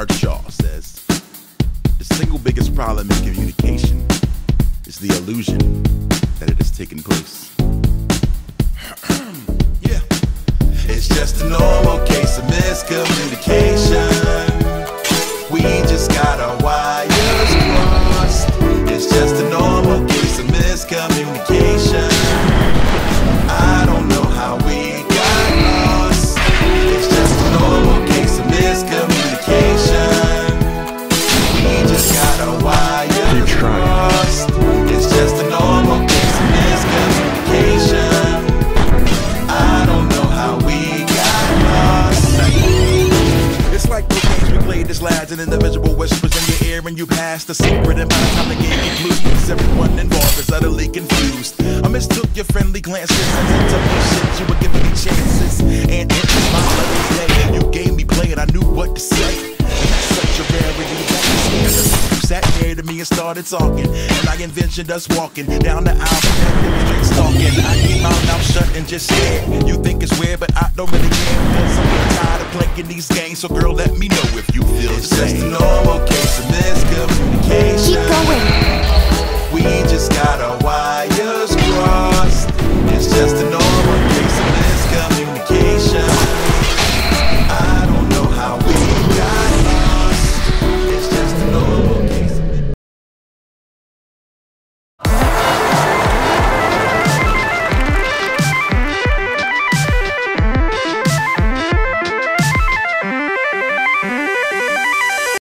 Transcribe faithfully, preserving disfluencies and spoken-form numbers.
Bernard Shaw says, the single biggest problem in communication is the illusion that it has taken place. Yeah. It's just a normal case of miscommunication. We just got our wires crossed. It's just a normal case of miscommunication. I don't know how we got lost. It's just a normal case of miscommunication. We just got our wires crossed. It's just a normal case of miscommunication. I don't know how we got lost. It's like those games we played as lads, and individual whispers in your ear, and you pass the secret, and by the time the game concludes, everyone involved is utterly confused. I mistook your friendly glances as intimations. You were giving me chances, and it was my lucky day. You gave me play, and I knew what to say. And that's such a rarity that you scared us. You sat near to me and started talking, and I envisioned us walking down the aisle, straight stalking. I keep my mouth shut and just stare. You think it's weird, but I don't really care, cause I'm getting tired of playing these games. So girl, let me know if you feel the same. It's just a normal case of miscommunication. Keep going. We just got our